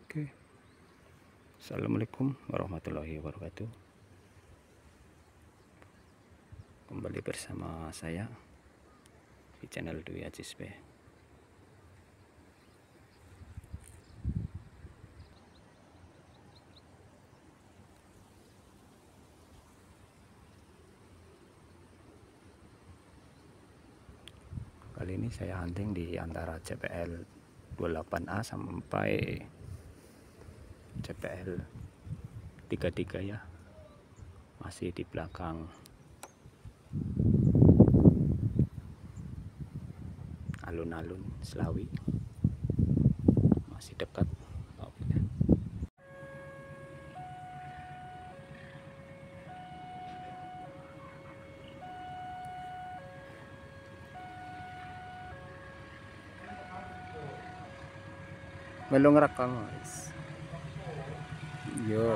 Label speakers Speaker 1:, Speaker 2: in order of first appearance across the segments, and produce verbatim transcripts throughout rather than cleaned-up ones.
Speaker 1: Oke. Assalamualaikum warahmatullahi wabarakatuh. Kembali bersama saya di channel Dwi Aziz B. Kali ini saya hunting di antara C P L dua puluh delapan A sampai C P L tiga puluh tiga ya, masih di belakang alun-alun Selawi, masih dekat. Oke. Melu ngerekam guys. Yo.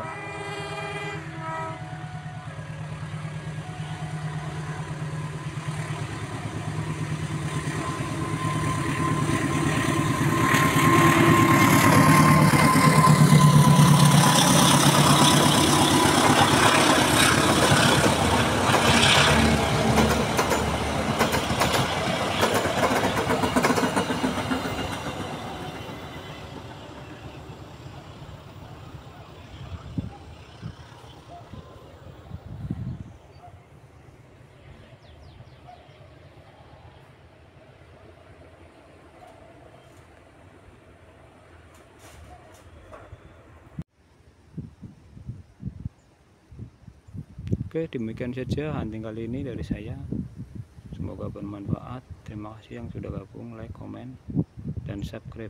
Speaker 1: Oke, demikian saja hunting kali ini dari saya. Semoga bermanfaat. Terima kasih yang sudah gabung, like, komen, dan subscribe.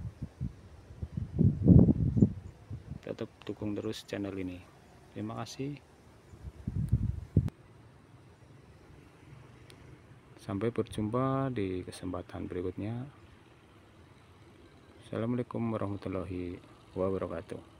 Speaker 1: Tetap dukung terus channel ini. Terima kasih. Sampai berjumpa di kesempatan berikutnya. Assalamualaikum warahmatullahi wabarakatuh.